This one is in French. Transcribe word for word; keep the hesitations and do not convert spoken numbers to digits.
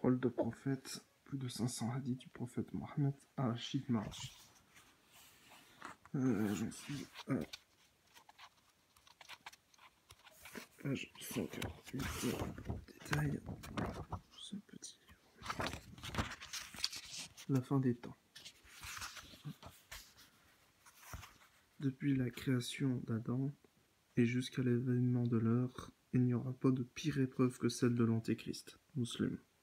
Paroles de prophète, plus de cinq cents hadiths du prophète Mohammed à Rachid March. Euh, J'en suis à page cent quarante-huit, détail, ce petit livre. La fin des temps. Depuis la création d'Adam et jusqu'à l'événement de l'heure, il n'y aura pas de pire épreuve que celle de l'Antéchrist, musulman.